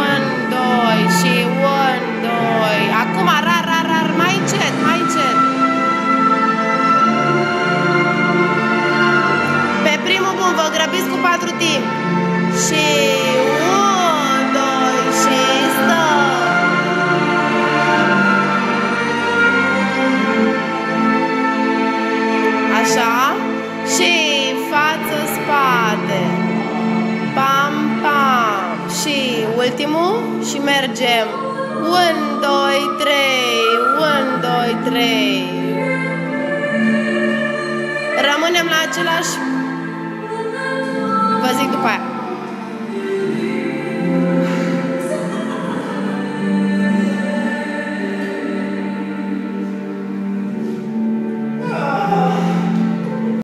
un, doi și un, doi. Acum rar, rar, rar, mai încet, mai încet. Pe primul bun, vă grăbiți cu 4 timp. Și un, doi și stop. Așa. Și față, spate. Pam, pam. Și ultimul. Și mergem. 1, 2, 3. 1, 2, 3. Rămânem la același. Vă zic după aia.